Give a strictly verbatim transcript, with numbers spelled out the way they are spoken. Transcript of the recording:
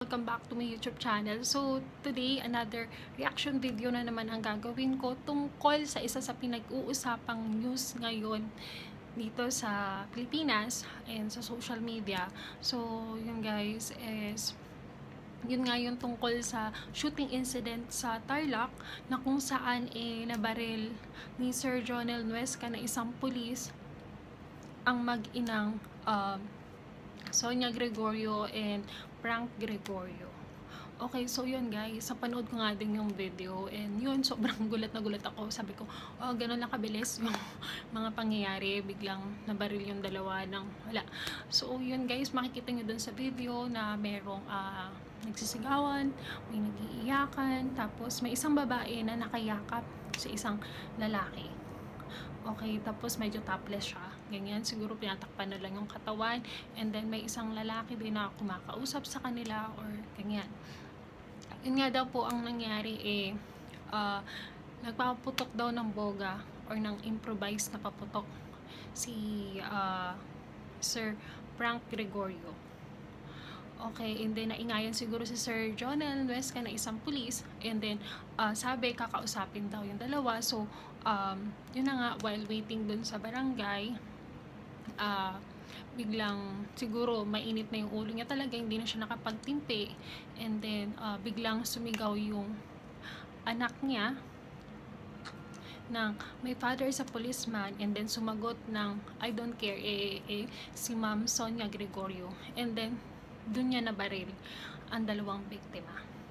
Welcome back to my YouTube channel. So today, another reaction video na naman ang gagawin ko tungkol sa isa sa pinag-uusapang news ngayon dito sa Pilipinas and sa social media. So yun guys is yun nga yung tungkol sa shooting incident sa Tarlac na kung saan eh nabaril ni Sir Jonel Nuezca na isang pulis ang mag-inang um, Sonia Gregorio and Frank Gregorio. Okay, so yun guys, sa panood ko nga din yung video and yun, sobrang gulat na gulat ako. Sabi ko, oh, ganun lang kabilis yung mga pangyayari, biglang nabaril yung dalawa ng wala. So yun guys, makikita nyo dun sa video na merong uh, nagsisigawan, may nag-iiyakan, tapos may isang babae na nakayakap sa isang lalaki. Okay, tapos medyo topless siya. Ganyan, siguro pinatakpan na lang yung katawan. And then may isang lalaki din na kumakausap sa kanila or ganyan. Yun nga daw po ang nangyari eh, uh, nagpaputok daw ng boga or ng improvised na paputok si uh, Sir Frank Gregorio. Okay, and then naingayan siguro si Sir Jonel Nuezca na isang pulis, and then uh, sabi kakausapin daw yung dalawa. So um, yun na nga, while waiting dun sa barangay, uh, biglang siguro mainit na yung ulo niya talaga, hindi na siya nakapagtimpi, and then uh, biglang sumigaw yung anak niya ng my father is a policeman, and then sumagot ng I don't care eh, eh, si Ma'am Sonia Gregorio, and then dun niya nabaril ang dalawang biktima.